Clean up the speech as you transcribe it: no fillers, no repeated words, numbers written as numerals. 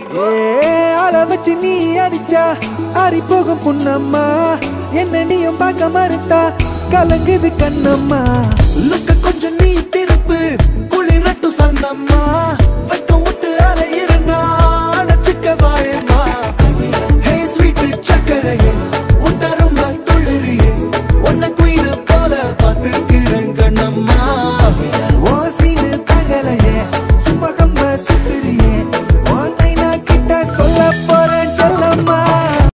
ஆள வச்சு நீ அடிச்சா ஆறி போகும் புண்ணம்மா என்ன நீயும் பார்க்க மறுத்தா கலங்குது கண்ணம்மா லுக்க கொஞ்சம் நீ திருப்பு குளிரட்டும் சன்னம்மா வெக்கம் விட்டு அலையிறனா அணைச்சிக்க வாயம்மா ஹே ஸ்வீட் சக்கரையே உன்ன ரொம்ப துளிரியே உன்னை குயில போல பார்த்துக்கிறேன் கண்ணம்மா